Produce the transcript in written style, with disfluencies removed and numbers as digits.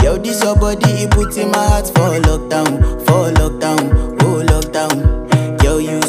Yo, this your body, it puts in my heart for lockdown, oh lockdown.